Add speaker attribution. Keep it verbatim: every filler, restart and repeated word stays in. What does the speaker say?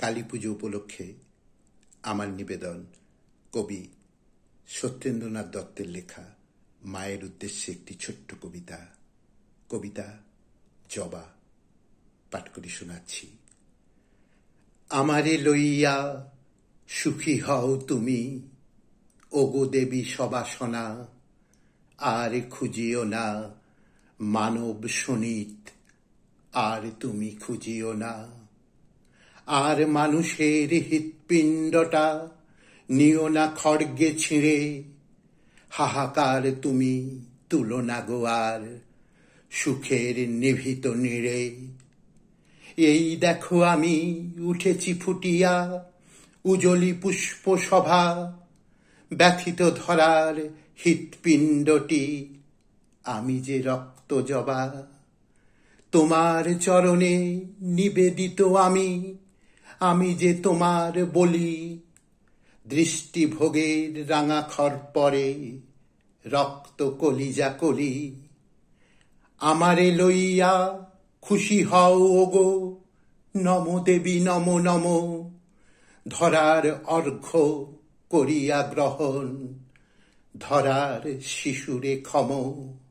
Speaker 1: কালী পুজো উপলক্ষে আমার নিবেদন কবি সত্যেন্দ্রনাথ দত্তের লেখা মায়ের উদ্দেশ্যে একটি ছোট্ট কবিতা কবিতা জবা পাঠ করে শোনাচ্ছি। আমারে লইয়া সুখী হও তুমি, ওগো দেবী সবাসনা, আর খুঁজিও না মানব সনিত, আর তুমি খুঁজিও না। আর মানুষের হৃৎপিণ্ডটা নিও না খড়গে ছিঁড়ে, হাহাকার তুমি তুলো না গো আর সুখের নিভৃত নীড়ে। এই দেখো আমি উঠেছি ফুটিয়া উজলি পুষ্পসভা, ব্যথিত ধরার হৃৎপিণ্ডটি আমি যে রক্ত জবা। তোমার চরণে নিবেদিত আমি, আমি যে তোমার বলি, দৃষ্টিভোগের রাঙা খর পরে রক্ত কলিজা কলি। আমারে লইয়া খুশি হও ওগো, নম দেবী নম নম, ধরার অর্ঘ্য করিয়া গ্রহণ, ধরার শিশুরে ক্ষম।